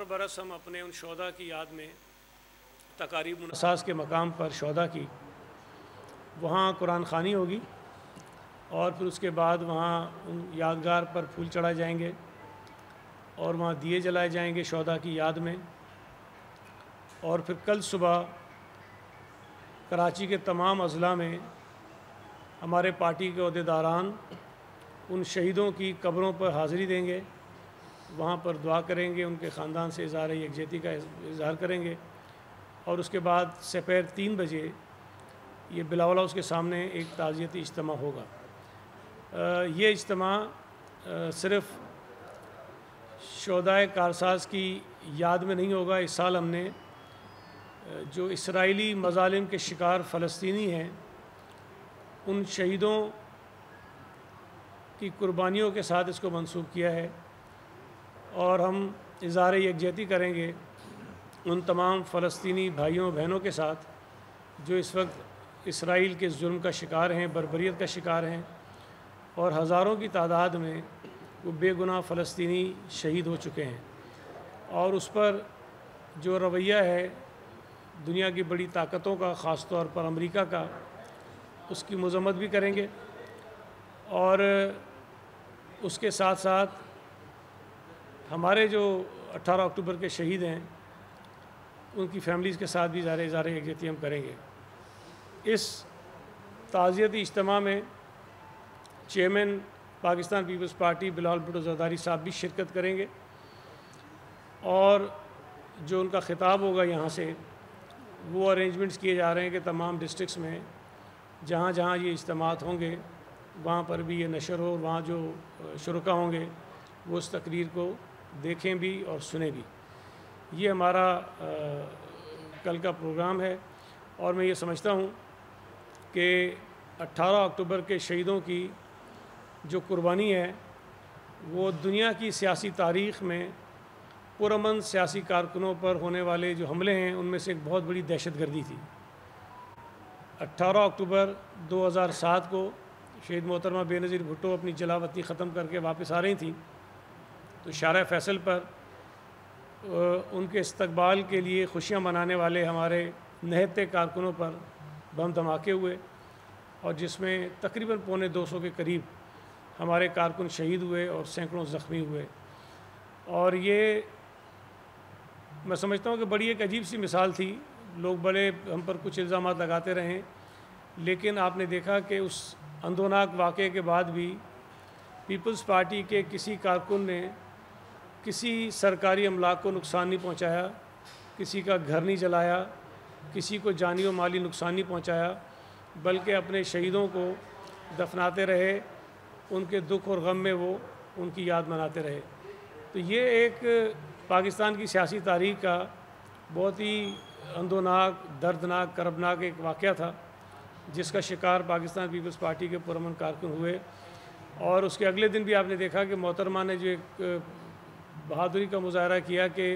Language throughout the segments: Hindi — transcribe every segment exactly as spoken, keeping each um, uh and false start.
बरस हम अपने उन शोधा की याद में तकारीब मुनसास के मकाम पर शोधा की वहाँ कुरान ख़ानी होगी और फिर उसके बाद वहाँ उन यादगार पर फूल चढ़ाए जाएंगे और वहाँ दिए जलाए जाएंगे शोधा की याद में। और फिर कल सुबह कराची के तमाम अज़ला में हमारे पार्टी के अहदेदारान उन शहीदों की कब्रों पर हाज़िरी देंगे, वहाँ पर दुआ करेंगे, उनके ख़ानदान से इज़हार यकजहती का इज़हार करेंगे। और उसके बाद सपहर तीन बजे ये बिलावल हाउस के सामने एक ताज़ियती इज्तिमा होगा। ये इज्तिमा सिर्फ़ शोहदाए कारसाज़ की याद में नहीं होगा। इस साल हमने जो इसराइली मज़ालिम के शिकार फ़लस्तीनी हैं उन शहीदों की कुर्बानियों के साथ इसको मंसूब किया है और हम इज़हार यकजहती करेंगे उन तमाम फ़लस्तीनी भाइयों बहनों के साथ जो इस वक्त इसराइल के जुल्म का शिकार हैं, बर्बरियत का शिकार हैं और हज़ारों की तादाद में वो बेगुनाह फ़लस्तीनी शहीद हो चुके हैं। और उस पर जो रवैया है दुनिया की बड़ी ताकतों का, ख़ास तौर पर अमेरिका का, उसकी मज़म्मत भी करेंगे। और उसके साथ साथ हमारे जो अठारह अक्टूबर के शहीद हैं उनकी फैमिलीज़ के साथ भी ज़ाहिर इज़हार यकजहती हम करेंगे। इस ताज़ियती इज्तिमा में chairman Pakistan Peoples Party Bilawal Bhutto Zardari साहब भी शिरकत करेंगे और जो उनका ख़िताब होगा यहाँ से वो अरेंजमेंट्स किए जा रहे हैं कि तमाम डिस्ट्रिक्ट्स में जहाँ जहाँ ये इज्तिमात होंगे वहाँ पर भी ये नशर हो, वहाँ जो शुरका होंगे वो उस तकरीर को देखें भी और सुने भी। ये हमारा आ, कल का प्रोग्राम है और मैं ये समझता हूँ कि अट्ठारह अक्टूबर के शहीदों की जो कुर्बानी है वो दुनिया की सियासी तारीख़ में पुरअमन सियासी कारकुनों पर होने वाले जो हमले हैं उनमें से एक बहुत बड़ी दहशतगर्दी थी। अट्ठारह अक्टूबर दो हज़ार सात को शहीद मोहतरमा बेनज़ीर भुट्टो अपनी जलावतनी ख़त्म करके वापस आ रही थी तो शारा फैसल पर उनके इस्तकबाल के लिए खुशियाँ मनाने वाले हमारे निहत्ते कारकुनों पर बम धमाके हुए और जिसमें तकरीबन पौने दो सौ के करीब हमारे कारकुन शहीद हुए और सैकड़ों ज़ख्मी हुए। और ये मैं समझता हूँ कि बड़ी एक अजीब सी मिसाल थी। लोग बड़े हम पर कुछ इल्ज़ाम लगाते रहें लेकिन आपने देखा कि उस अंदोनाक वाक़े के बाद भी पीपल्स पार्टी के किसी कारकुन ने किसी सरकारी अमलाक को नुकसान नहीं पहुँचाया, किसी का घर नहीं जलाया, किसी को जानी व माली नुकसान नहीं पहुँचाया, बल्कि अपने शहीदों को दफनाते रहे, उनके दुख और गम में वो उनकी याद मनाते रहे। तो ये एक पाकिस्तान की सियासी तारीख़ का बहुत ही अंदोनाक, दर्दनाक, करबनाक एक वाक़या था जिसका शिकार पाकिस्तान पीपल्स पार्टी के पुरअमन कारकुन हुए। और उसके अगले दिन भी आपने देखा कि मोहतरमा ने जो एक बहादुरी का मुजाहरा किया कि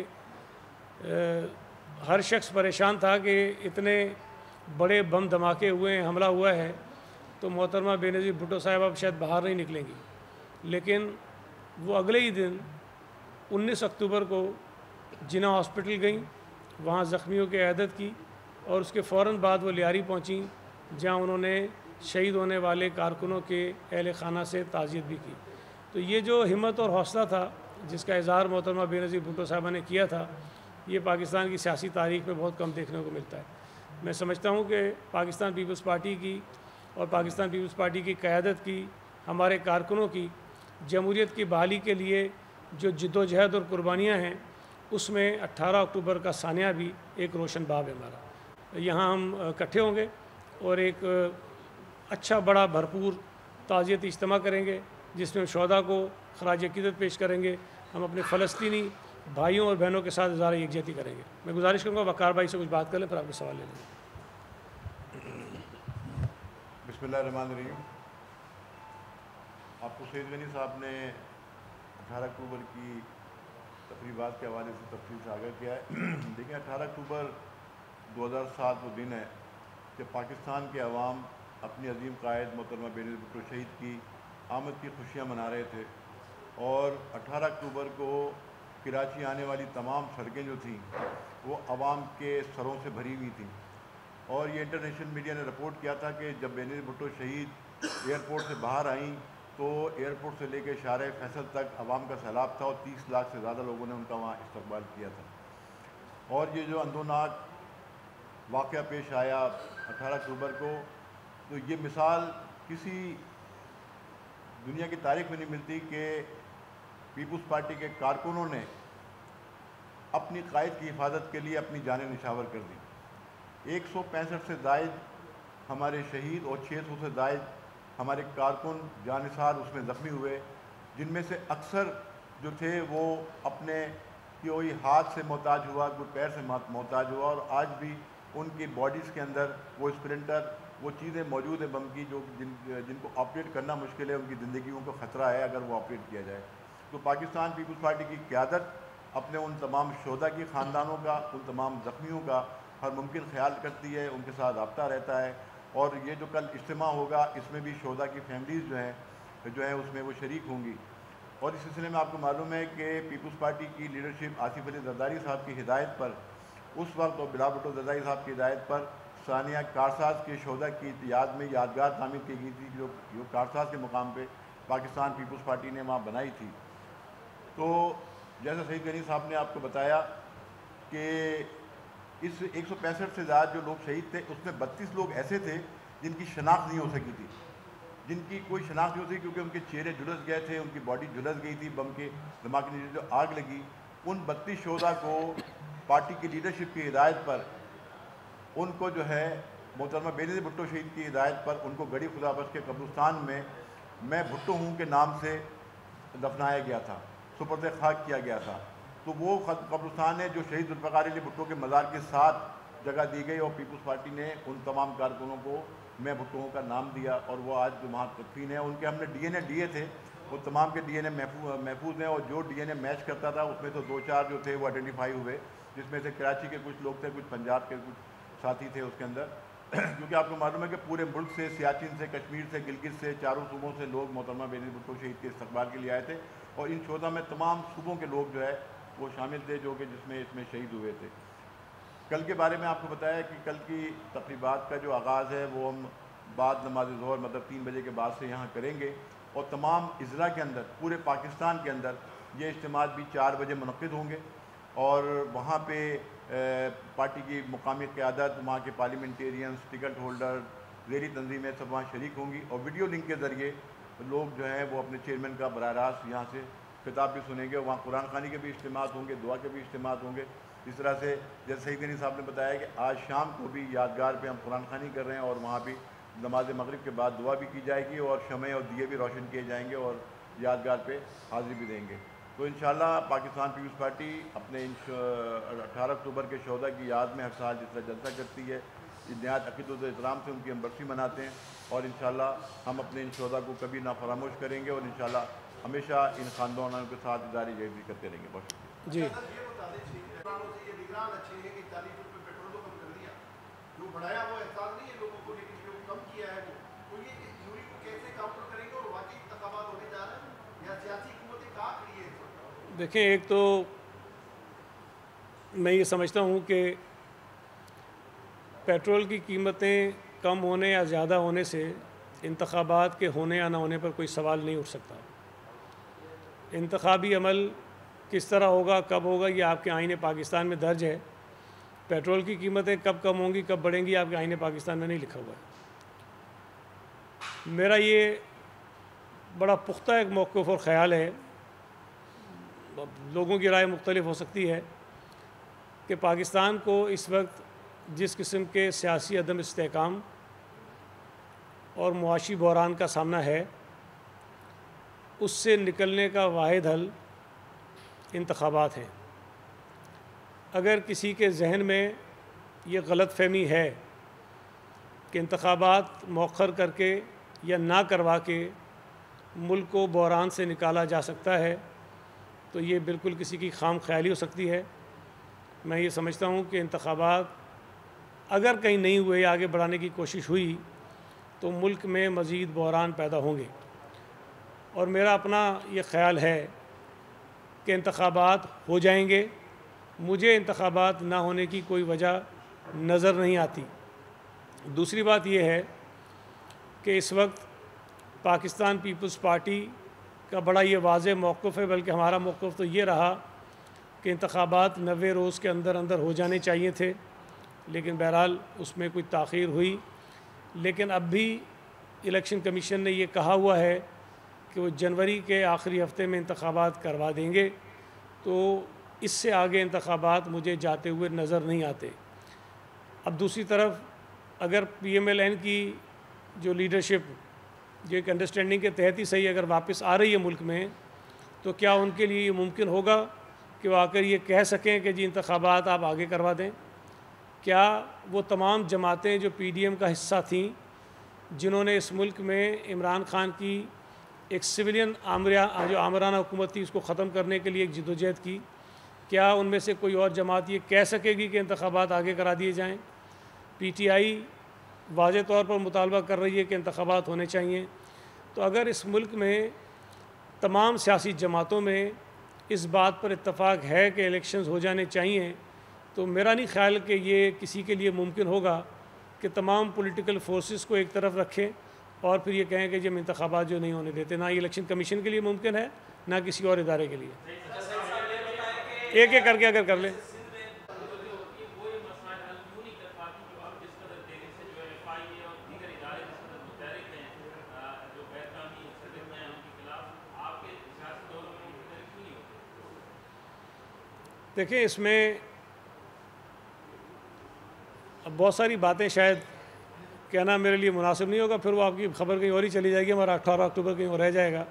हर शख्स परेशान था कि इतने बड़े बम धमाके हुए हैं, हमला हुआ है तो मोहतरमा बेनज़ीर भुट्टो साहब अब शायद बाहर नहीं निकलेंगी। लेकिन वो अगले ही दिन उन्नीस अक्टूबर को जिना हॉस्पिटल गई, वहाँ ज़ख्मियों की इयादत की और उसके फ़ौरन बाद वो लियारी पहुँची जहाँ उन्होंने शहीद होने वाले कारकुनों के अहल खाना से ताज़ियत भी की। तो ये जो हिम्मत और हौसला था जिसका इज़हार मोहतरमा बेनज़ीर भुट्टो साहबा ने किया था ये पाकिस्तान की सियासी तारीख़ में बहुत कम देखने को मिलता है। मैं समझता हूँ कि पाकिस्तान पीपल्स पार्टी की और पाकिस्तान पीपल्स पार्टी की क़यादत की, हमारे कारकुनों की जमहूरियत की बहाली के लिए जो जिद्दोजहद और कुर्बानियाँ हैं उसमें अट्ठारह अक्टूबर का सानिया भी एक रोशन बाब है हमारा। यहाँ हम इकट्ठे होंगे और एक अच्छा बड़ा भरपूर ताज़ियती इज्तिमा करेंगे जिसमें शोहदा को ख़राज अक़ीदत पेश करेंगे। हम अपने फ़लस्तीनी भाइयों और बहनों के साथ इज़हार यकजहती करेंगे। मैं गुजारिश करूँगा वक़ार भाई से कुछ बात कर लें फिर आपके सवाल ले लेंगे। बिस्मिल्लाहिर्रहमानिर्रहीम। आपको सैयद गनी साहब ने अठारह अक्टूबर की तकरीबात के हवाले से तफसील से आगाह किया है। देखिए अठारह अक्टूबर दो हज़ार सात वो दिन है जब पाकिस्तान के अवाम अपनी अजीम कायद मोहतरमा बेनज़ीर भुट्टो शहीद की आमद की खुशियाँ मना रहे थे और अठारह अक्टूबर को कराची आने वाली तमाम सड़कें जो थीं वो आवाम के सरों से भरी हुई थीं। और ये इंटरनेशनल मीडिया ने रिपोर्ट किया था कि जब बेनज़ीर भुट्टो शहीद एयरपोर्ट से बाहर आईं तो एयरपोर्ट से लेकर शारे फैसल तक आवाम का सैलाब था और तीस लाख से ज़्यादा लोगों ने उनका वहाँ इस्तकबाल किया था। और ये जो अंदोनाक वाक़या पेश आया अठारह अक्टूबर को, तो ये मिसाल किसी दुनिया की तारीख में नहीं मिलती कि पीपल्स पार्टी के कारकुनों ने अपनी कायद की हिफाजत के लिए अपनी जानें निछावर कर दी। एक सौ पैंसठ से जायद हमारे शहीद और छः सौ से जायद हमारे कारकुन जानिसार उसमें ज़ख्मी हुए, जिनमें से अक्सर जो थे वो अपने कोई हाथ से मोहताज हुआ, कोई पैर से मोहताज हुआ, और आज भी उनकी बॉडीज़ के अंदर वो स्प्लिंटर, वो चीज़ें मौजूद है बम की, जो जिन जिनको ऑपरेट करना मुश्किल है, उनकी ज़िंदगियों को ख़तरा है अगर वो ऑपरेट किया जाए। तो पाकिस्तान पीपल्स पार्टी की क़यादत अपने उन तमाम शोधा की ख़ानदानों का, उन तमाम ज़ख्मियों का हर मुमकिन ख्याल करती है, उनके साथ रब्ता रहता है। और ये जो कल इज्तिमा होगा इसमें भी शोधा की फैमिलीज़ जो हैं जो है उसमें वो शरीक होंगी। और इस सिलसिले में आपको मालूम है कि पीपल्स पार्टी की लीडरशिप आसिफ अली जरदारी साहब की हिदायत पर उस वक्त, और बिलावल भुट्टो जरदारी साहब की हिदायत पर सानिया कारसाज के शोधा की याद में यादगार तामीर की गई थी, जो जो कारसाज के मुकाम पे पाकिस्तान पीपल्स पार्टी ने वहाँ बनाई थी। तो जैसा सईद गनी साहब ने आपको बताया कि इस एक सौ पैंसठ से ज़्यादा जो लोग शहीद थे उसमें बत्तीस लोग ऐसे थे जिनकी शनाख्त नहीं हो सकी थी, जिनकी कोई शनाख्त नहीं होती क्योंकि उनके चेहरे झुलस गए थे, उनकी बॉडी झुलस गई थी बम के दिमाग के नीचे जो आग लगी। उन बत्तीस शोधा को पार्टी की लीडरशिप की हिदायत पर, उनको जो है मोहतरमा बेनज़ीर भुट्टो शहीद की हिदायत पर उनको गड़ी खुदाबख्श के कब्रिस्तान में मैं भुट्टो हूँ के नाम से दफनाया गया था, सुपुर्द खाक किया गया था। तो वो कब्रिस्तान है जो शहीद जुल्फ़िकार अली भुट्टो के मज़ार के साथ जगह दी गई, और पीपल्स पार्टी ने उन तमाम कारकुनों को मैं भुट्टो का नाम दिया, और वो आज जो वहाँ तदफीन है उनके हमने डी एन ए दिए थे, वो तमाम के डी एन ए महफूज महफूज हैं। और जो डी एन ए मैच करता था उसमें तो दो चार जो थे वो आइडेंटिफाई हुए, जिसमें से कराची के कुछ लोग थे, कुछ पंजाब के कुछ साथी थे उसके अंदर। क्योंकि आपको मालूम है कि पूरे मुल्क से, सियाचिन से, कश्मीर से, गिलगित से, चारों सूबों से लोग मोहतरमा बेनज़ीर भुट्टो शहीद के इस्तकबाल के लिए आए थे, और इन शोधा में तमाम सूबों के लोग जो है वो शामिल थे जो कि जिसमें इसमें शहीद हुए थे। कल के बारे में आपको बताया कि कल की तक़रीबात का जो आगाज़ है वो हम बाद नमाज ज़ोहर मतलब तीन बजे के बाद से यहाँ करेंगे, और तमाम इज़ला के अंदर, पूरे पाकिस्तान के अंदर ये इज्तिमात भी चार बजे मुनक़्क़िद होंगे, और वहाँ पे पार्टी की मुकामी क़यादत, वहाँ के पार्लियामेंटेरियंस, टिकट होल्डर, ज़ेरी तंजीमें सब वहाँ शरीक होंगी, और वीडियो लिंक के ज़रिए लोग जो हैं वो अपने चेयरमैन का बराह रास्त यहाँ से खिताब भी सुनेंगे। वहाँ कुरान ख़ानी के भी इज्तिमात होंगे, दुआ के भी इज्तिमात होंगे। इस तरह से जैसे सईद गनी साहब ने बताया कि आज शाम को भी यादगार पे हम कुरान ख़ानी कर रहे हैं, और वहाँ भी नमाज मगरिब के बाद दुआ भी की जाएगी, और शमे और दिए भी रोशन किए जाएंगे, और यादगार पे हाज़िरी भी देंगे। तो इंशाअल्लाह पाकिस्तान पीपल्स पार्टी अपने इन अठारह अक्टूबर के शोधा की याद में हर साल जिस तरह जलसा करती है, नहायत अक़ीदत और एहतराम से उनकी हम बरसी मनाते हैं, और इंशाअल्लाह हम अपने इन शोधा को कभी ना फरामोश करेंगे, और इंशाअल्लाह हमेशा इन ख़ानदानों के साथ इदारी जहरी करते रहेंगे। बहुत शुक्रिया जी। देखें, एक तो मैं ये समझता हूँ कि पेट्रोल की कीमतें कम होने या ज़्यादा होने से इंतखाबात के होने या ना होने पर कोई सवाल नहीं उठ सकता। इंतखाबी अमल किस तरह होगा, कब होगा, ये आपके आईन पाकिस्तान में दर्ज है। पेट्रोल की कीमतें कब कम होंगी, कब बढ़ेंगी, आपके आईन पाकिस्तान में नहीं लिखा हुआ है। मेरा ये बड़ा पुख्ता एक मौक़िफ़ और ख़याल है, लोगों की राय मुख्तलिफ हो सकती है, कि पाकिस्तान को इस वक्त जिस किस्म के सियासी अदम इस्तेहकाम और मुआशी बहरान का सामना है, उससे निकलने का वाहिद हल इंतखाबात हैं। अगर किसी के जहन में ये गलत फहमी है कि इंतखाबात मौखर करके या ना करवा के मुल्क को बहरान से निकाला जा सकता है, तो ये बिल्कुल किसी की खाम ख्याली हो सकती है। मैं ये समझता हूँ कि इंतखाबात अगर कहीं नहीं हुए, आगे बढ़ाने की कोशिश हुई, तो मुल्क में मज़ीद बहरान पैदा होंगे। और मेरा अपना ये ख़्याल है कि इंतखाबात हो जाएंगे। मुझे इंतखाबात ना होने की कोई वजह नज़र नहीं आती। दूसरी बात यह है कि इस वक्त पाकिस्तान पीपल्स पार्टी का बड़ा ये वाज़ेह मौक़िफ़ है, बल्कि हमारा मौक़िफ़ तो ये रहा कि इंतखाबात नब्बे रोज़ के अंदर अंदर हो जाने चाहिए थे, लेकिन बहरहाल उसमें कोई ताख़ीर हुई। लेकिन अब भी इलेक्शन कमीशन ने ये कहा हुआ है कि वो जनवरी के आखिरी हफ्ते में इंतखाबात करवा देंगे, तो इससे आगे इंतखाबात मुझे जाते हुए नज़र नहीं आते। अब दूसरी तरफ अगर पी एम एल एन की जो लीडरशिप जो एक अंडरस्टैंडिंग के तहत ही सही अगर वापस आ रही है मुल्क में, तो क्या उनके लिए ये मुमकिन होगा कि वो आकर ये कह सकें कि जी इंतखाबात आप आगे करवा दें? क्या वो तमाम जमातें जो पी डी एम का हिस्सा थीं, जिन्होंने इस मुल्क में इमरान खान की एक सिविलियन आमरा जो आमराना हुकूमत थी उसको ख़त्म करने के लिए एक जदोजहद की, क्या उनमें से कोई और जमात ये कह सकेगी कि इंतखाबात आगे करा दिए जाएँ? पी टी आई वाज़े तौर पर मुतालबा कर रही है कि इंतखाबात होने चाहिए। तो अगर इस मुल्क में तमाम सियासी जमातों में इस बात पर इत्तफ़ाक़ है कि इलेक्शंस हो जाने चाहिए, तो मेरा नहीं ख्याल कि ये किसी के लिए मुमकिन होगा कि तमाम पॉलिटिकल फोर्सेस को एक तरफ रखें और फिर ये कहें कि जब इंतखाबात जो नहीं होने देते। ना ये इलेक्शन कमीशन के लिए मुमकिन है, ना किसी और इदारे के लिए। एक एक करके अगर कर लें। देखिए, इसमें अब बहुत सारी बातें शायद कहना मेरे लिए मुनासिब नहीं होगा, फिर वो आपकी खबर कहीं और ही चली जाएगी, हमारा अठारह अक्टूबर कहीं और रह जाएगा।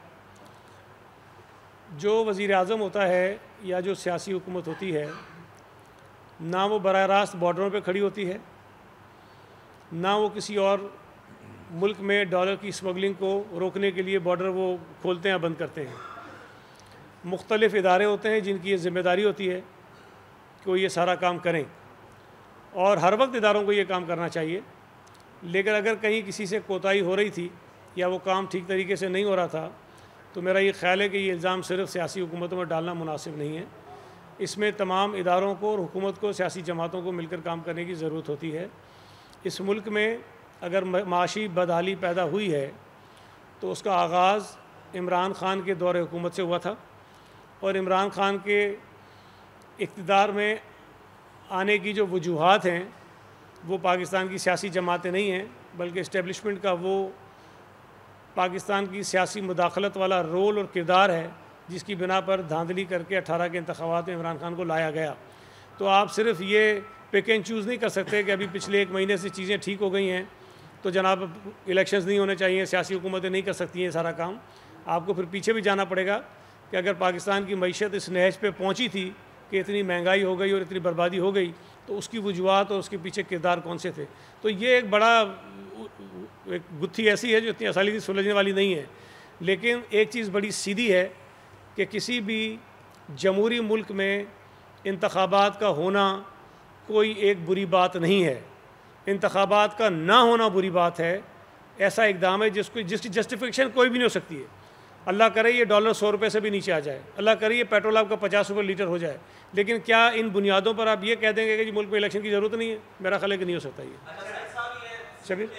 जो वज़ीर आज़म होता है या जो सियासी हुकूमत होती है, ना वो बराह रास्त बॉर्डरों पे खड़ी होती है, ना वो किसी और मुल्क में डॉलर की स्मगलिंग को रोकने के लिए बॉर्डर वो खोलते हैं बंद करते हैं। मुख्तलिफ़ इदारे होते हैं जिनकी ये ज़िम्मेदारी होती है कि वो ये सारा काम करें, और हर वक्त इदारों को ये काम करना चाहिए। लेकिन अगर कहीं किसी से कोताही हो रही थी या वो काम ठीक तरीके से नहीं हो रहा था, तो मेरा ये ख्याल है कि ये इल्ज़ाम सिर्फ सियासी हुकूमतों में डालना मुनासिब नहीं है। इसमें तमाम इदारों को और हुकूमत को, सियासी जमातों को मिलकर काम करने की ज़रूरत होती है। इस मुल्क में अगर माशी बदहाली पैदा हुई है तो उसका आगाज़ इमरान ख़ान के दौरे हुकूमत से हुआ था, और इमरान ख़ान के इक़्तिदार में आने की जो वजूहात हैं वो पाकिस्तान की सियासी जमातें नहीं हैं, बल्कि इस्टेब्लिशमेंट का वो पाकिस्तान की सियासी मुदाखलत वाला रोल और किरदार है जिसकी बिना पर धांधली करके अठारह के इंतखाबात में इमरान खान को लाया गया। तो आप सिर्फ ये पिक एंड चूज़ नहीं कर सकते कि अभी पिछले एक महीने से चीज़ें ठीक हो गई हैं तो जनाब इलेक्शंस नहीं होने चाहिए, सियासी हुकूमतें नहीं कर सकती हैं सारा काम। आपको फिर पीछे भी जाना पड़ेगा कि अगर पाकिस्तान की मईशत इस नहज पे पहुंची थी कि इतनी महंगाई हो गई और इतनी बर्बादी हो गई, तो उसकी वजूहात और उसके पीछे किरदार कौन से थे। तो ये एक बड़ा एक गुत्थी ऐसी है जो इतनी आसानी से सुलझने वाली नहीं है। लेकिन एक चीज़ बड़ी सीधी है कि किसी भी जमहूरी मुल्क में इंतखाबात का होना कोई एक बुरी बात नहीं है। इंतखाबात का ना होना बुरी बात है। ऐसा इकदाम है जिसको जिसकी जस्टिफिकेशन कोई भी नहीं हो सकती है। अल्लाह करे ये डॉलर सौ रुपये से भी नीचे आ जाए, अल्लाह करे ये पेट्रोल आपका पचास रुपये लीटर हो जाए, लेकिन क्या इन बुनियादों पर आप ये कह देंगे कि जी मुल्क में इलेक्शन की ज़रूरत नहीं है? मेरा ख्याल है कि नहीं हो सकता ये। शबीर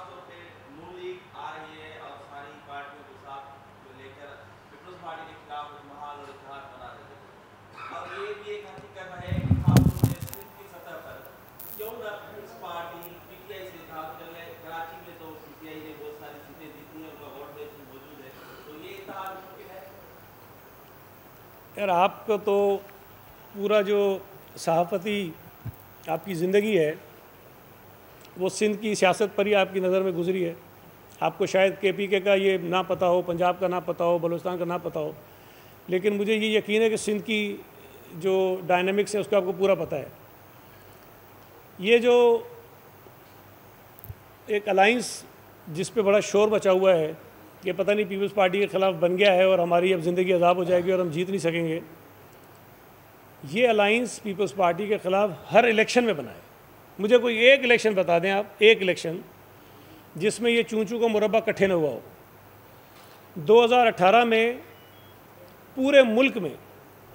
यार, आपका तो पूरा जो सहाफ़ती आपकी ज़िंदगी है वो सिंध की सियासत पर ही आपकी नज़र में गुजरी है। आपको शायद के पी के का ये ना पता हो, पंजाब का ना पता हो, बलूचिस्तान का ना पता हो, लेकिन मुझे ये यकीन है कि सिंध की जो डायनामिक्स है उसका आपको पूरा पता है। ये जो एक अलाइंस जिस पे बड़ा शोर मचा हुआ है कि पता नहीं पीपल्स पार्टी के ख़िलाफ़ बन गया है और हमारी अब ज़िंदगी अज़ाब हो जाएगी और हम जीत नहीं सकेंगे, ये अलाइंस पीपल्स पार्टी के ख़िलाफ़ हर इलेक्शन में बना है। मुझे कोई एक इलेक्शन बता दें आप, एक इलेक्शन जिसमें ये चूं चूं का मुरब्बा इकट्ठे न हुआ हो। दो हज़ार अठारह में पूरे मुल्क में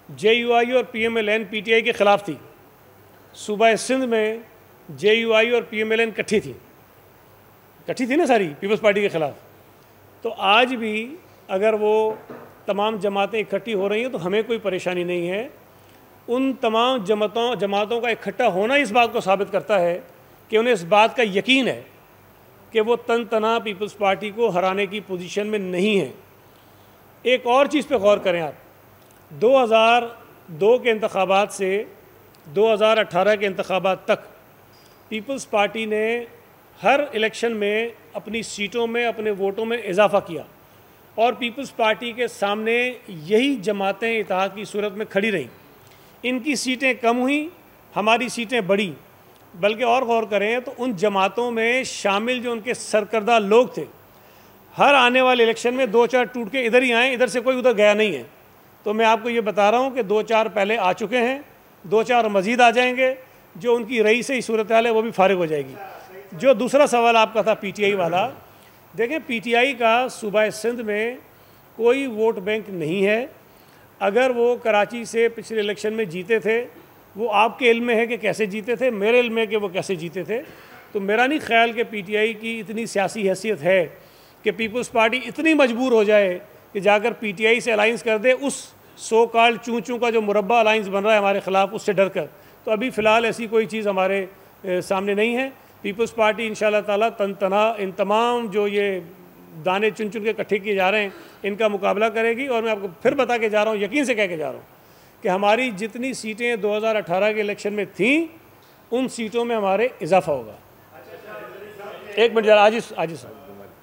जे यू आई और P M L N P T I के ख़िलाफ़ थी। सूबा सिंध में जे यू आई और पी एम एल एन इकट्ठी थी इकट्ठी थी ना सारी पीपल्स पार्टी के ख़िलाफ़। तो आज भी अगर वो तमाम जमातें इकट्ठी हो रही हैं तो हमें कोई परेशानी नहीं है। उन तमाम जमातों जमातों का इकट्ठा होना इस बात को साबित करता है कि उन्हें इस बात का यकीन है कि वो तन तना पीपल्स पार्टी को हराने की पोजीशन में नहीं है। एक और चीज़ पे गौर करें आप, दो हज़ार दो के इंतखाबात से दो हज़ार अठारह के इंतखाबात तक पीपल्स पार्टी ने हर इलेक्शन में अपनी सीटों में अपने वोटों में इजाफा किया और पीपल्स पार्टी के सामने यही जमातें इत्तेहाद की सूरत में खड़ी रहीं। इनकी सीटें कम हुई, हमारी सीटें बढ़ी। बल्कि और गौर करें तो उन जमातों में शामिल जो उनके सरकर्दा लोग थे, हर आने वाले इलेक्शन में दो चार टूट के इधर ही आए, इधर से कोई उधर गया नहीं है। तो मैं आपको ये बता रहा हूँ कि दो चार पहले आ चुके हैं, दो चार मज़ीद आ जाएंगे। जो उनकी रई से ही सूरत हाल है वो भी फारिग हो जाएगी। जो दूसरा सवाल आपका था पी टी आई वाला, देखें पी टी आई का सूबा सिंध में कोई वोट बैंक नहीं है। अगर वो कराची से पिछले इलेक्शन में जीते थे, वो आपके इल्म में है कि कैसे जीते थे, मेरे इल्म में कि वो कैसे जीते थे। तो मेरा नहीं ख्याल कि पी टी आई की इतनी सियासी हैसियत है कि पीपल्स पार्टी इतनी मजबूर हो जाए कि जाकर पी टी आई से अलाइंस कर दे, उस सो कॉल्ड चूँ चूँ का जो मुरब्बा अलाइंस बन रहा है हमारे ख़िलाफ़, उससे डर कर। तो अभी फ़िलहाल ऐसी कोई चीज़ हमारे ए, सामने नहीं है। पीपल्स पार्टी इंशाअल्लाह ताला तन तना इन तमाम जो ये दाने चुन चुन के इकट्ठे किए जा रहे हैं इनका मुकाबला करेगी। और मैं आपको फिर बता के जा रहा हूँ, यकीन से कह के जा रहा हूँ कि हमारी जितनी सीटें दो हज़ार अठारह के इलेक्शन में थीं, उन सीटों में हमारे इजाफा होगा। एक मिनट जरा आजिज आजिज साहब,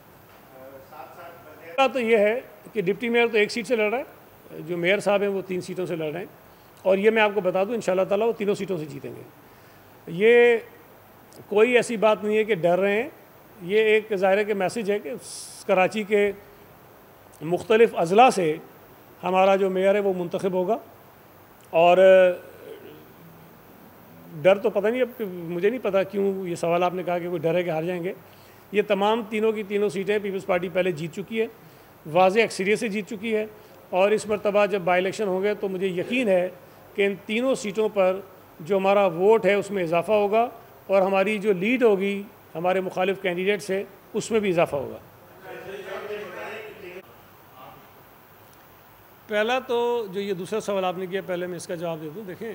तो ये है कि डिप्टी मेयर तो एक सीट से लड़ रहा है, जो मेयर साहब हैं वो तीन सीटों से लड़ रहे हैं। और ये मैं आपको बता दूं इंशाअल्लाह ताला वो तीनों सीटों से जीतेंगे। ये कोई ऐसी बात नहीं है कि डर रहे हैं। ये एक ज़ाहिर के मैसेज है कि कराची के मुख्तलिफ़ अज़ला से हमारा जो मेयर है वो मुंतखब होगा। और डर तो पता नहीं, अब मुझे नहीं पता क्यों ये सवाल आपने कहा कि कोई डर है कि हार जाएंगे। ये तमाम तीनों की तीनों सीटें पीपल्स पार्टी पहले जीत चुकी है, वाज़ेह अक्सरियत से जीत चुकी है। और इस मरतबा जब बाई इलेक्शन होंगे तो मुझे यकीन है कि इन तीनों सीटों पर जो हमारा वोट है उसमें इजाफा होगा और हमारी जो लीड होगी हमारे मुखालिफ कैंडिडेट से उसमें भी इजाफा होगा। पहला तो जो ये दूसरा सवाल आपने किया, पहले मैं इसका जवाब दे दूँ। देखें,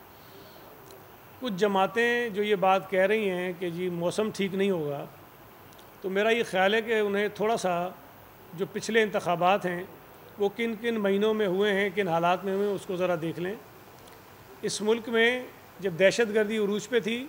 कुछ जमातें जो ये बात कह रही हैं कि जी मौसम ठीक नहीं होगा, तो मेरा ये ख्याल है कि उन्हें थोड़ा सा जो पिछले इंतखाबात हैं वो किन किन महीनों में हुए हैं, किन हालात में हुए हैं, उसको ज़रा देख लें। इस मुल्क में जब दहशत गर्दी उरूज पे थी,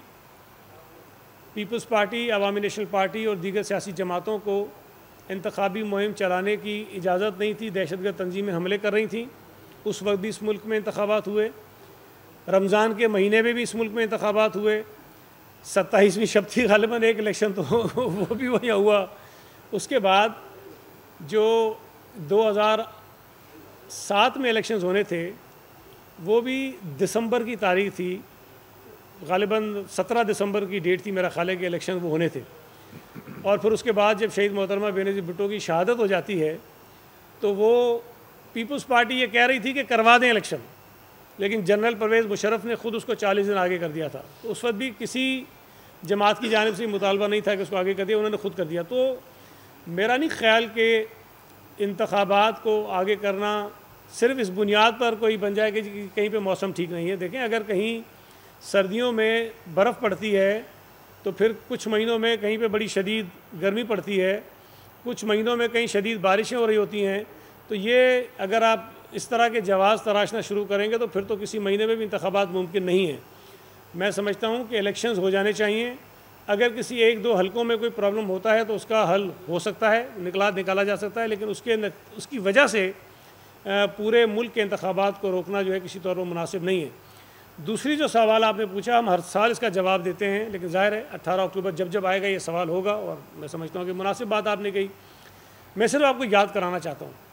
Peoples Party, Awami National Party और दीगर सियासी जमातों को इंतखाबी मुहिम चलाने की इजाज़त नहीं थी, दहशतगर्द तंजीमें हमले कर रही थीं। उस वक्त भी इस मुल्क में इंतखाबात हुए। रमज़ान के महीने में भी इस मुल्क में इंतखाबात हुए। सत्ताईसवीं शब थी ग़ालिबन एक इलेक्शन, तो वो भी वहीं हुआ। उसके बाद जो दो हज़ार सात में इलेक्शंस होने थे वो भी दिसंबर की तारीख थी, ग़ालिबन सत्रह दिसंबर की डेट थी मेरा ख्याल है कि इलेक्शन वो होने थे। और फिर उसके बाद जब शहीद मोहतरमा बेनज़ीर भुट्टो की शहादत हो जाती है तो वो पीपल्स पार्टी ये कह रही थी कि करवा दें इलेक्शन, लेकिन जनरल परवेज़ मुशर्रफ ने ख़ुद उसको चालीस दिन आगे कर दिया था। तो उस वक्त भी किसी जमात की जानिब से मुतालबा नहीं था कि उसको आगे कर दिया, उन्होंने खुद कर दिया। तो मेरा नहीं ख्याल कि इंतखाबात को आगे करना सिर्फ इस बुनियाद पर कोई बन जाए कि कहीं पे मौसम ठीक नहीं है। देखें, अगर कहीं सर्दियों में बर्फ़ पड़ती है तो फिर कुछ महीनों में कहीं पे बड़ी शदीद गर्मी पड़ती है, कुछ महीनों में कहीं शदीद बारिशें हो रही होती हैं। तो ये अगर आप इस तरह के जवाज़ तराशना शुरू करेंगे तो फिर तो किसी महीने में भी इंतखाबात मुमकिन नहीं है। मैं समझता हूँ कि इलेक्शंस हो जाने चाहिए। अगर किसी एक दो हलकों में कोई प्रॉब्लम होता है तो उसका हल हो सकता है, निकला निकाला जा सकता है, लेकिन उसके उसकी वजह से पूरे मुल्क के इंतखाबात को रोकना जो है किसी तौर पर मुनासिब नहीं है। दूसरी जो सवाल आपने पूछा, हम हर साल इसका जवाब देते हैं, लेकिन ज़ाहिर है अट्ठारह अक्टूबर जब जब आएगा ये सवाल होगा और मैं समझता हूँ कि मुनासिब बात आपने कही। मैं सिर्फ आपको याद कराना चाहता हूँ,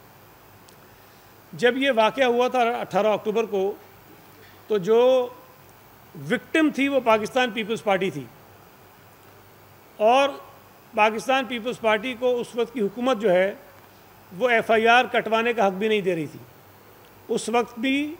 जब ये वाक़या हुआ था अट्ठारह अक्टूबर को, तो जो विक्टिम थी वो पाकिस्तान पीपल्स पार्टी थी और पाकिस्तान पीपल्स पार्टी को उस वक्त की हुकूमत जो है वो एफ आई आर कटवाने का हक़ भी नहीं दे रही थी। उस वक्त भी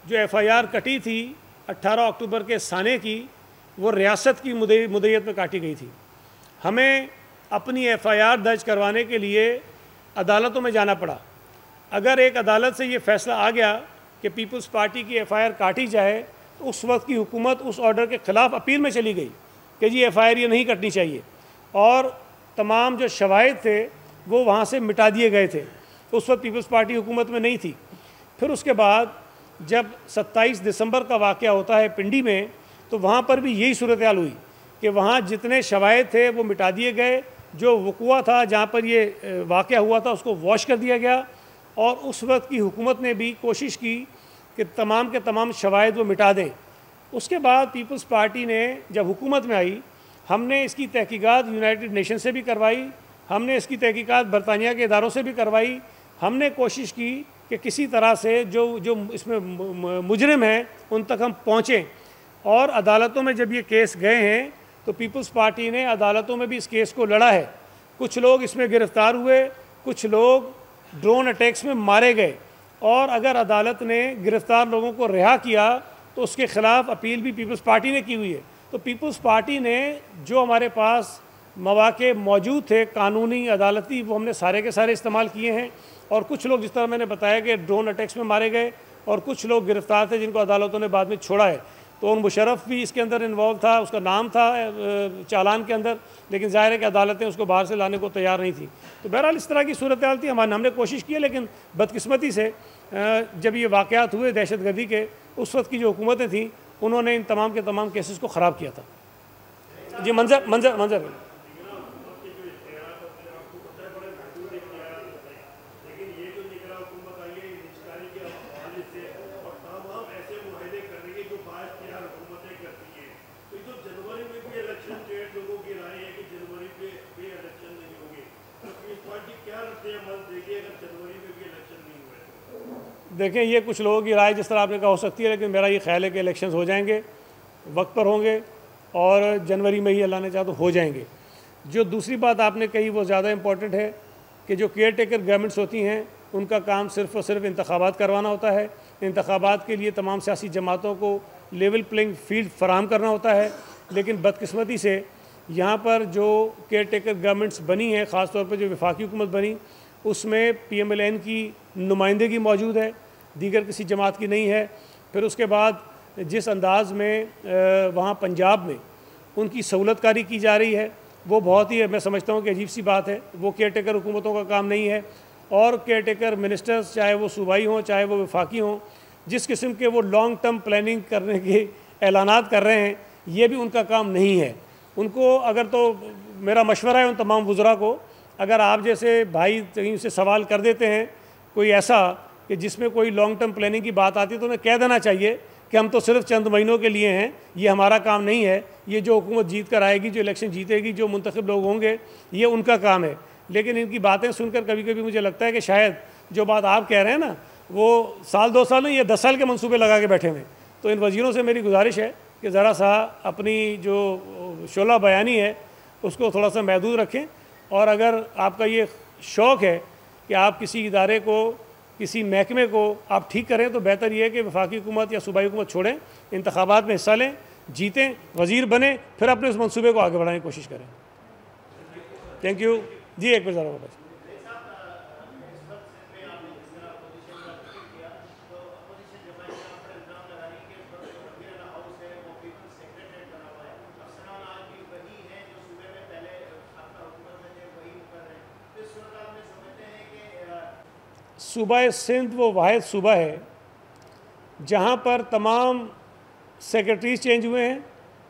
जो एफ़ आई आर कटी थी अट्ठारह अक्टूबर के साने की, वो रियासत की मुद्दत में काटी गई थी। हमें अपनी एफ़ आई आर दर्ज करवाने के लिए अदालतों में जाना पड़ा। अगर एक अदालत से ये फ़ैसला आ गया कि पीपल्स पार्टी की एफ़ आई आर काटी जाए, तो उस वक्त की हुकूमत उस ऑर्डर के ख़िलाफ़ अपील में चली गई कि जी एफ़ आई आर ये नहीं कटनी चाहिए, और तमाम जो शवाहिद थे वो वहाँ से मिटा दिए गए थे। उस वक्त पीपल्स पार्टी हुकूमत में नहीं थी। फिर उसके बाद जब सत्ताईस दिसंबर का वाक़या होता है पिंडी में, तो वहाँ पर भी यही सूरत हाल हुई कि वहाँ जितने शवाहिद थे वो मिटा दिए गए। जो वक़ुआ था जहाँ पर ये वाक़या हुआ था उसको वॉश कर दिया गया, और उस वक्त की हुकूमत ने भी कोशिश की कि तमाम के तमाम शवाहिद वो मिटा दें। उसके बाद पीपल्स पार्टी ने जब हुकूमत में आई, हमने इसकी तहकीकात यूनाइटेड नेशन से भी करवाई, हमने इसकी तहकीकात बरतानिया के इदारों से भी करवाई। हमने कोशिश की कि किसी तरह से जो जो इसमें मुजरिम हैं उन तक हम पहुँचें, और अदालतों में जब ये केस गए हैं तो पीपल्स पार्टी ने अदालतों में भी इस केस को लड़ा है। कुछ लोग इसमें गिरफ़्तार हुए, कुछ लोग ड्रोन अटैक्स में मारे गए, और अगर अदालत ने गिरफ़्तार लोगों को रिहा किया तो उसके ख़िलाफ़ अपील भी पीपल्स पार्टी ने की हुई है। तो पीपल्स पार्टी ने जो हमारे पास मौक़े मौजूद थे कानूनी अदालती, वो हमने सारे के सारे इस्तेमाल किए हैं। और कुछ लोग, जिस तरह मैंने बताया कि ड्रोन अटैक्स में मारे गए, और कुछ लोग गिरफ़्तार थे जिनको अदालतों ने बाद में छोड़ा है। तो उन मुशर्रफ भी इसके अंदर इन्वॉल्व था, उसका नाम था चालान के अंदर, लेकिन ज़ाहिर है कि अदालतें उसको बाहर से लाने को तैयार नहीं थी। तो बहरहाल इस तरह की सूरत हाल थी। हमारे हमने कोशिश की है, लेकिन बदकिस्मती से जब ये वाक़यात हुए दहशत गर्दी के, उस वक्त की जो हुकूमतें थीं उन्होंने इन तमाम के तमाम केसेस को ख़राब किया था। जी मंजर मंजर मंजर देखें, ये कुछ लोगों की राय जिस तरह आपने कहा हो सकती है, लेकिन मेरा ये ख्याल है कि इलेक्शंस हो जाएंगे, वक्त पर होंगे, और जनवरी में ही अल्लाह ने चाहा तो हो जाएंगे। जो दूसरी बात आपने कही वो ज़्यादा इम्पॉर्टेंट है कि जो केयर टेकर गवर्नमेंट्स होती हैं उनका काम सिर्फ़ और सिर्फ इंतखाबात करवाना होता है। इंतखाबात के लिए तमाम सियासी जमातों को लेवल प्लेइंग फील्ड फराहम करना होता है, लेकिन बदकिस्मती से यहाँ पर जो केयर टेकर गवर्नमेंट्स बनी हैं, ख़ास तौर पर जो वफाकी हुकूमत बनी, उसमें पी एम एल एन की नुमाइंदगी मौजूद है, दीगर किसी जमात की नहीं है। फिर उसके बाद जिस अंदाज़ में वहाँ पंजाब में उनकी सहूलतकारी की जा रही है वो बहुत ही, मैं समझता हूँ कि अजीब सी बात है। वो केयर टेकर हुकूमतों का काम नहीं है, और केयर टेकर मिनिस्टर्स चाहे वो सूबाई हों चाहे वो वफाकी हों, जिस किस्म के वो लॉन्ग टर्म प्लानिंग करने के ऐलानात कर रहे हैं, ये भी उनका काम नहीं है। उनको अगर, तो मेरा मशवरा है उन तमाम वज़रा को, अगर आप जैसे भाई कहीं से सवाल कर देते हैं कोई ऐसा कि जिसमें कोई लॉन्ग टर्म प्लानिंग की बात आती है, तो उन्हें कह देना चाहिए कि हम तो सिर्फ चंद महीनों के लिए हैं, ये हमारा काम नहीं है। ये जो हुकूमत जीत कर आएगी, जो इलेक्शन जीतेगी, जो मुंतखब लोग होंगे, ये उनका काम है। लेकिन इनकी बातें सुनकर कभी कभी मुझे लगता है कि शायद जो बात आप कह रहे हैं ना, वो साल दो साल नहीं, ये दस साल के मंसूबे लगा के बैठे हुए। तो इन वज़ीरों से मेरी गुजारिश है कि ज़रा सा अपनी जो शोला बयानी है उसको थोड़ा सा महदूद रखें, और अगर आपका ये शौक़ है कि आप किसी इदारे को, किसी महकमे को आप ठीक करें, तो बेहतर ये है कि वफाकी हुकूमत या सूबाई हुकूमत छोड़ें, इंतखाबात में हिस्सा लें, जीतें, वज़ीर बने, फिर अपने उस मंसूबे को आगे बढ़ाने की कोशिश करें। थैंक यू जी। एक बार ज़रा सूबा सिंध वो वाहिद सूबा है जहाँ पर तमाम सेक्रेटरीज चेंज हुए हैं,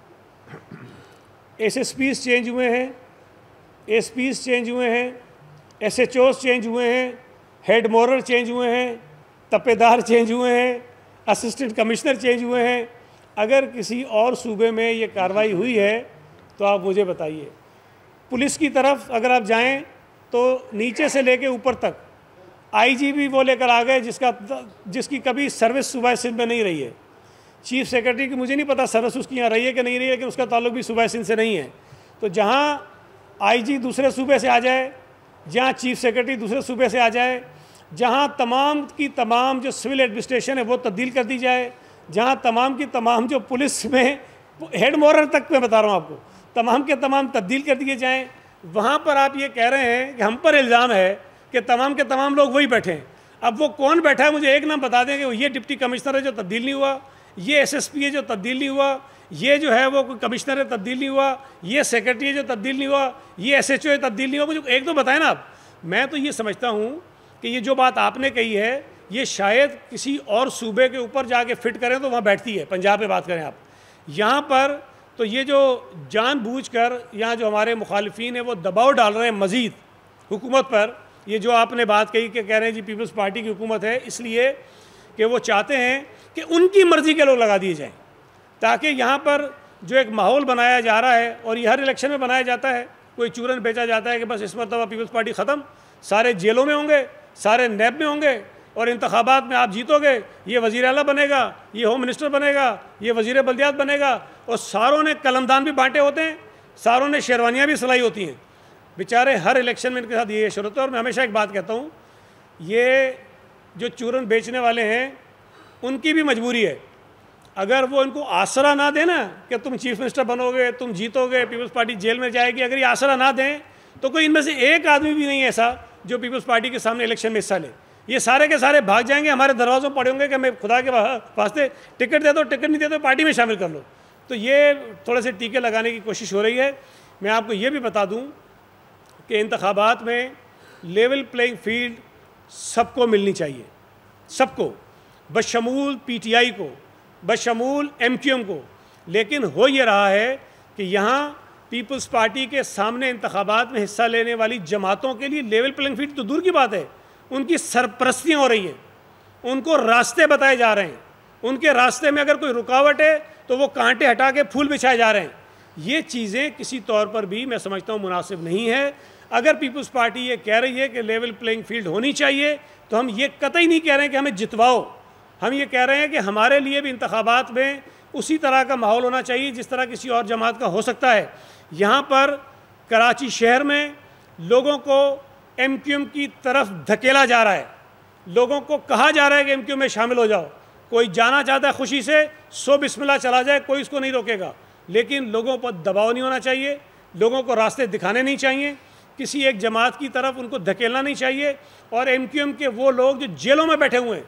एस एस पीज़ चेंज हुए हैं, एस पीज़ चेंज हुए हैं, एस एच ओज़ चेंज हुए हैं, हेड मोरर चेंज हुए हैं, तपेदार चेंज हुए हैं, असिस्टेंट कमिश्नर चेंज हुए हैं। अगर किसी और सूबे में ये कार्रवाई हुई है तो आप मुझे बताइए। पुलिस की तरफ अगर आप जाएं तो नीचे से लेके ऊपर तक आई जी भी वो लेकर आ गए जिसका जिसकी कभी सर्विस सूबा सिंध में नहीं रही है। चीफ़ सेक्रेटरी की मुझे नहीं पता सर्विस उसकी यहाँ रही है कि नहीं रही है, लेकिन उसका ताल्लुक भी सूबा सिंध से नहीं है। तो जहाँ आई जी दूसरे सूबे से आ जाए, जहाँ चीफ़ सेक्रेटरी दूसरे सूबे से आ जाए, जहाँ तमाम की तमाम जो सिविल एडमिनिस्ट्रेशन है वो तब्दील कर दी जाए, जहाँ तमाम की तमाम जो पुलिस में हेड मोरल तक मैं बता रहा हूँ आपको, तमाम के तमाम तब्दील कर दिए जाएँ। वहाँ पर आप ये कह रहे हैं कि हम पर इल्ज़ाम है कि तमाम के तमाम लोग वही बैठे हैं। अब वो कौन बैठा है मुझे एक नाम बता दें कि वो ये डिप्टी कमिश्नर है जो तब्दील नहीं हुआ, ये एसएसपी है जो तब्दील नहीं हुआ, ये जो है वो कमिश्नर है तब्दील नहीं हुआ, ये सेक्रेटरी है जो तब्दील नहीं हुआ, ये एसएचओ है तब्दील नहीं हुआ। मुझे एक तो बताएं ना आप। मैं तो ये समझता हूँ कि ये जो बात आपने कही है ये शायद किसी और सूबे के ऊपर जाके फिट करें तो वहाँ बैठती है। पंजाब में बात करें आप, यहाँ पर तो ये जो जानबूझकर यहाँ जो हमारे मुखालिफिन हैं वो दबाव डाल रहे हैं मज़ीद हुकूमत पर। ये जो आपने बात कही कि कह रहे हैं जी पीपल्स पार्टी की हुकूमत है, इसलिए कि वो चाहते हैं कि उनकी मर्ज़ी के लोग लगा दिए जाएं, ताकि यहाँ पर जो एक माहौल बनाया जा रहा है और ये हर इलेक्शन में बनाया जाता है, कोई चूरन बेचा जाता है कि बस इस मरतबा पीपल्स पार्टी ख़त्म, सारे जेलों में होंगे, सारे नैब में होंगे और इंतखाबात में आप जीतोगे, ये वज़ीर आला बनेगा, ये होम मिनिस्टर बनेगा, ये वज़ीर बल्दियात बनेगा। और सारों ने कलमदान भी बांटे होते हैं, सारों ने शेरवानियाँ भी सिलाई होती हैं। बेचारे हर इलेक्शन में इनके साथ ये शुरू होता है। और मैं हमेशा एक बात कहता हूँ, ये जो चूरन बेचने वाले हैं उनकी भी मजबूरी है। अगर वो इनको आसरा ना दें ना कि तुम चीफ मिनिस्टर बनोगे, तुम जीतोगे, पीपल्स पार्टी जेल में जाएगी, अगर ये आसरा ना दें तो कोई इनमें से एक आदमी भी नहीं है ऐसा जो पीपल्स पार्टी के सामने इलेक्शन में हिस्सा ले। ये सारे के सारे भाग जाएंगे, हमारे दरवाज़ों पड़े होंगे कि मैं खुदा के वास्ते टिकट दे दो, टिकट नहीं दे दो पार्टी में शामिल कर लो। तो ये थोड़े से टीके लगाने की कोशिश हो रही है। मैं आपको ये भी बता दूं कि इंतखाबात में लेवल प्लेइंग फील्ड सबको मिलनी चाहिए, सबको, बशमूल पीटीआई को, बशमूल एमक्यूएम को। लेकिन हो ये रहा है कि यहाँ पीपल्स पार्टी के सामने इंतखाबात में हिस्सा लेने वाली जमातों के लिए लेवल प्लेइंग फील्ड तो दूर की बात है, उनकी सरपरस्तियाँ हो रही हैं, उनको रास्ते बताए जा रहे हैं, उनके रास्ते में अगर कोई रुकावट है तो वो कांटे हटा के फूल बिछाए जा रहे हैं। ये चीज़ें किसी तौर पर भी मैं समझता हूँ मुनासिब नहीं है। अगर पीपल्स पार्टी ये कह रही है कि लेवल प्लेइंग फील्ड होनी चाहिए तो हम ये कतई नहीं कह रहे हैं कि हमें जितवाओ, हम ये कह रहे हैं कि हमारे लिए भी इंतखाबात में उसी तरह का माहौल होना चाहिए जिस तरह किसी और जमात का हो सकता है। यहाँ पर कराची शहर में लोगों को एमक्यूएम की तरफ धकेला जा रहा है, लोगों को कहा जा रहा है कि एमक्यूएम में शामिल हो जाओ। कोई जाना चाहता है खुशी से, सो बिस्मिल्लाह चला जाए, कोई इसको नहीं रोकेगा। लेकिन लोगों पर दबाव नहीं होना चाहिए, लोगों को रास्ते दिखाने नहीं चाहिए, किसी एक जमात की तरफ उनको धकेलना नहीं चाहिए। और एमक्यूएम के वो लोग जो जेलों में बैठे हुए हैं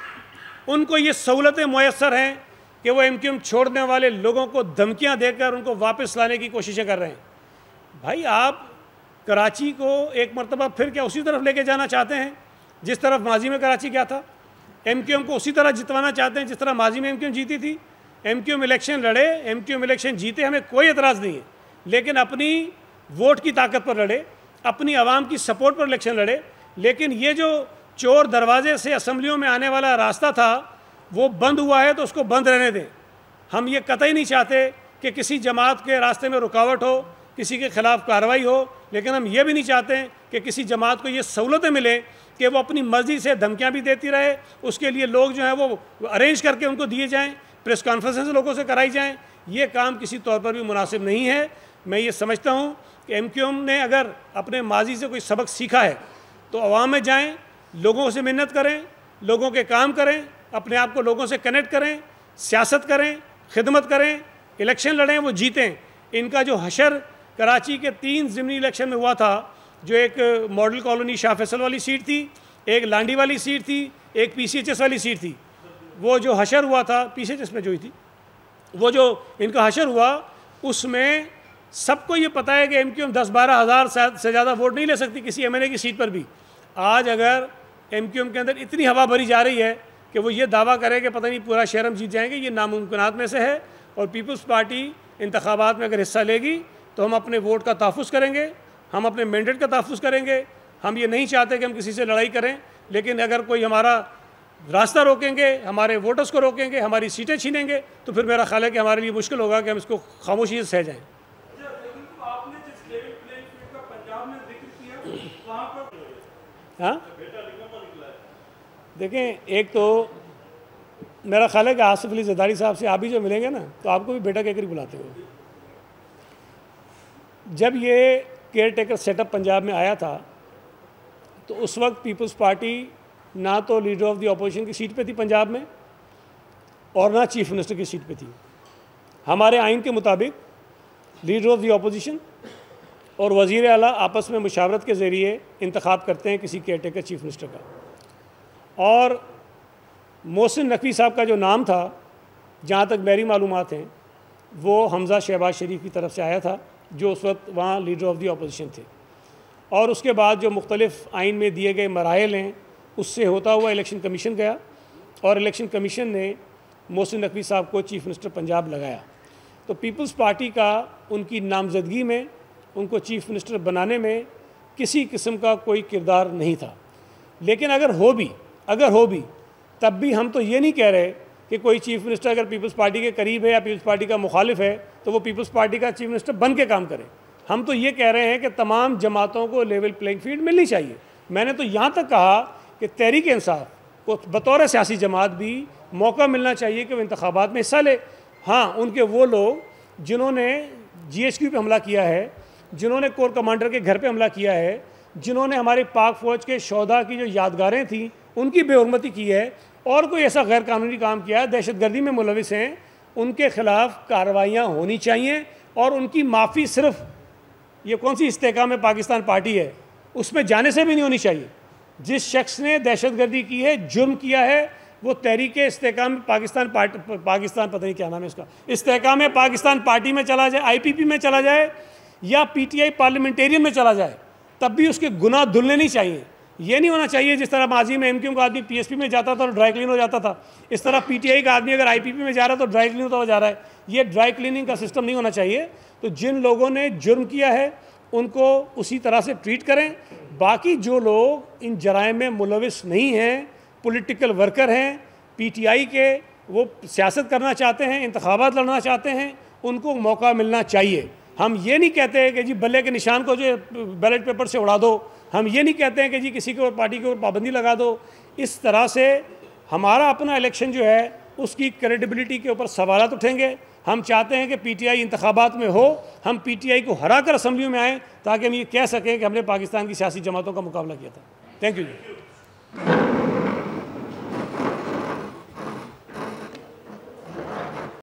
उनको ये सहूलतें मुयस्सर हैं कि वो एमक्यूएम छोड़ने वाले लोगों को धमकियां देकर उनको वापस लाने की कोशिशें कर रहे हैं। भाई आप कराची को एक मरतबा फिर क्या उसी तरफ लेके जाना चाहते हैं जिस तरफ माजी में कराची गया था? एमक्यूएम को उसी तरह जितवाना चाहते हैं जिस तरह माजी में एमक्यूएम जीती थी? एमक्यूएम इलेक्शन लड़े, एमक्यूएम इलेक्शन जीते, हमें कोई एतराज़ नहीं है, लेकिन अपनी वोट की ताकत पर लड़े, अपनी आवाम की सपोर्ट पर इलेक्शन लड़े। लेकिन ये जो चोर दरवाजे से असम्बलियों में आने वाला रास्ता था वो बंद हुआ है तो उसको बंद रहने दें। हम ये कतई नहीं चाहते कि किसी जमात के रास्ते में रुकावट हो, किसी के ख़िलाफ़ कार्रवाई हो, लेकिन हम ये भी नहीं चाहते कि किसी जमात को ये सहूलतें मिलें कि वो अपनी मर्ज़ी से धमकियाँ भी देती रहे, उसके लिए लोग जो हैं वो अरेंज करके उनको दिए जाएँ, प्रेस कॉन्फ्रेंसेस लोगों से कराई जाएँ। ये काम किसी तौर पर भी मुनासिब नहीं है। मैं ये समझता हूँ कि एमक्यूएम ने अगर अपने माजी से कोई सबक सीखा है तो अवाम में जाएँ, लोगों से मिन्नत करें, लोगों के काम करें, अपने आप को लोगों से कनेक्ट करें, सियासत करें, खिदमत करें, इलेक्शन लड़ें, वो जीतें। इनका जो हशर कराची के तीन ज़िमनी इलेक्शन में हुआ था, जो एक मॉडल कॉलोनी शाह फैसल वाली सीट थी, एक लांडी वाली सीट थी, एक पीसीएचएस वाली सीट थी, वो जो हशर हुआ था पीसीएचएस में जो ही थी, वो जो इनका हशर हुआ उसमें सबको ये पता है कि एमक्यूएम दस बारह हज़ार से ज़्यादा वोट नहीं ले सकती किसी एमएनए की सीट पर भी। आज अगर एमक्यूएम के अंदर इतनी हवा भरी जा रही है कि वो ये दावा करे कि पता नहीं पूरा शहर हम जीत जाएंगे, ये नामुमकिनात में से है। और पीपल्स पार्टी इंतखाबात में अगर हिस्सा लेगी तो हम अपने वोट का तहफ़्फ़ुज़ करेंगे, हम अपने मैंडेट का तहफ़्फ़ुज़ करेंगे। हम ये नहीं चाहते कि हम किसी से लड़ाई करें, लेकिन अगर कोई हमारा रास्ता रोकेंगे, हमारे वोटर्स को रोकेंगे, हमारी सीटें छीनेंगे, तो फिर मेरा ख्याल है कि हमारे लिए मुश्किल होगा कि हम इसको खामोशी से सह जाएँ। हाँ, देखें, एक तो मेरा ख्याल है कि आसिफ अली ज़रदारी साहब से आप भी जो मिलेंगे ना तो आपको भी बेटा कहकर ही बुलाते हो। जब ये केयर टेकर सेटअप पंजाब में आया था तो उस वक्त पीपल्स पार्टी ना तो लीडर ऑफ द अपोजिशन की सीट पे थी पंजाब में और ना चीफ मिनिस्टर की सीट पे थी। हमारे आइन के मुताबिक लीडर ऑफ द अपोजिशन और वज़ीर आला आपस में मुशावरत के ज़रिए इंतखाब करते हैं किसी केयर टेकर चीफ मिनिस्टर का। और मोहसिन नकवी साहब का जो नाम था, जहाँ तक मेरी मालूमात हैं, वो हमज़ा शहबाज शरीफ की तरफ से आया था, जो उस वक्त वहाँ लीडर ऑफ द अपोजिशन थे। और उसके बाद जो मुख्तलिफ़ आइन में दिए गए मराहिल हैं, उससे होता हुआ इलेक्शन कमीशन गया और इलेक्शन कमीशन ने मोहसिन नकवी साहब को चीफ मिनिस्टर पंजाब लगाया। तो पीपल्स पार्टी का उनकी नामजदगी में, उनको चीफ मिनिस्टर बनाने में किसी किस्म का कोई किरदार नहीं था। लेकिन अगर हो भी अगर हो भी तब भी हम तो ये नहीं कह रहे कि कोई चीफ मिनिस्टर अगर पीपल्स पार्टी के करीब है या पीपल्स पार्टी का मुखालिफ है तो वो पीपल्स पार्टी का चीफ मिनिस्टर बन के काम करे। हम तो ये कह रहे हैं कि तमाम जमातों को लेवल प्लेइंग फील्ड मिलनी चाहिए। मैंने तो यहाँ तक कहा कि तहरीक इंसाफ को बतौर सियासी जमात भी मौका मिलना चाहिए कि वो इंतखाबात में हिस्सा ले। हाँ, उनके वो लोग जिन्होंने जी एच क्यू पे हमला किया है, जिन्होंने कोर कमांडर के घर पे हमला किया है, जिन्होंने हमारे पाक फ़ौज के शोधा की जो यादगारें थीं उनकी बेहुरमती की है और कोई ऐसा गैर कानूनी काम किया है, दहशतगर्दी में मुलविस हैं, उनके ख़िलाफ़ कार्रवाइयाँ होनी चाहिए। और उनकी माफ़ी सिर्फ ये कौन सी इस्तेकाम में पाकिस्तान पार्टी है उसमें जाने से भी नहीं होनी चाहिए। जिस शख्स ने दहशतगर्दी की है, जुर्म किया है, वो तहरीक इस्तेकाम में पाकिस्तान पार्टी पाकिस्तान पता नहीं क्या नाम है इसका, इस्तेकाम में पाकिस्तान पार्टी में चला जाए, आई पी पी में चला जाए या पी टी आई पार्लियामेंटेरियन में चला जाए, तब भी उसके गुनाह धुलने नहीं चाहिए। ये नहीं होना चाहिए जिस तरह माजी में एम क्यू का आदमी पी एस पी में जाता था और ड्राई क्लीन हो जाता था, इस तरह पी टी आई का आदमी अगर आई पी पी में जा रहा है तो ड्राई क्लीन होता हुआ जा रहा है। ये ड्राई क्लीनिंग का सिस्टम नहीं होना चाहिए। तो जिन लोगों ने जुर्म किया है उनको उसी तरह से ट्रीट करें। बाकी जो लोग इन जराइम में मुलविस नहीं हैं, पॉलिटिकल वर्कर हैं, पी टी आई के, वो सियासत करना चाहते हैं, इंतखाबात लड़ना चाहते हैं, उनको मौका मिलना चाहिए। हम ये नहीं कहते कि जी बल्ले के निशान को जो बैलेट पेपर से उड़ा दो, हम ये नहीं कहते हैं कि जी किसी के ऊपर पार्टी के ऊपर पाबंदी लगा दो। इस तरह से हमारा अपना इलेक्शन जो है उसकी क्रेडिबिलिटी के ऊपर सवालात उठेंगे। हम चाहते हैं कि पी टी आई इंतखाबात में हो, हम पी टी आई को हरा कर असम्बलियों में आएँ ताकि हम ये कह सकें कि हमने पाकिस्तान की सियासी जमातों का मुकाबला किया था। Thank you ji.